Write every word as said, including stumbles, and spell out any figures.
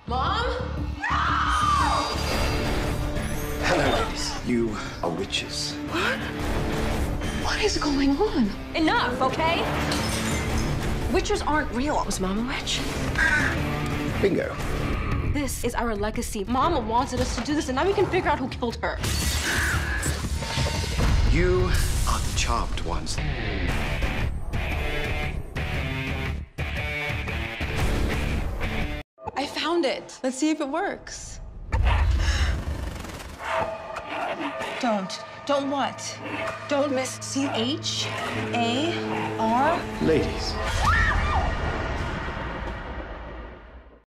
Mom? No! Hello, ladies. You are witches. What? What is going on? Enough, okay? Witches aren't real. Was Mom a witch? Bingo. This is our legacy. Mama wanted us to do this, and now we can figure out who killed her. You are the charmed ones. I found it. Let's see if it works. Don't. Don't what? Don't miss C H A R? Ladies.